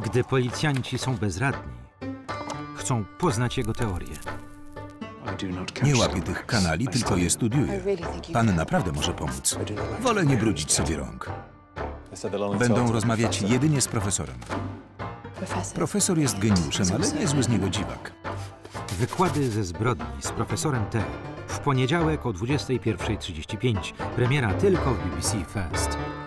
Gdy policjanci są bezradni, chcą poznać jego teorię. Nie łapię tych kanali, tylko je studiuję. Pan naprawdę może pomóc. Wolę nie brudzić sobie rąk. Będą rozmawiać jedynie z profesorem. Profesor jest geniuszem, ale niezły z niego dziwak. Wykłady ze zbrodni z profesorem T. W poniedziałek o 21:35. Premiera tylko w BBC First.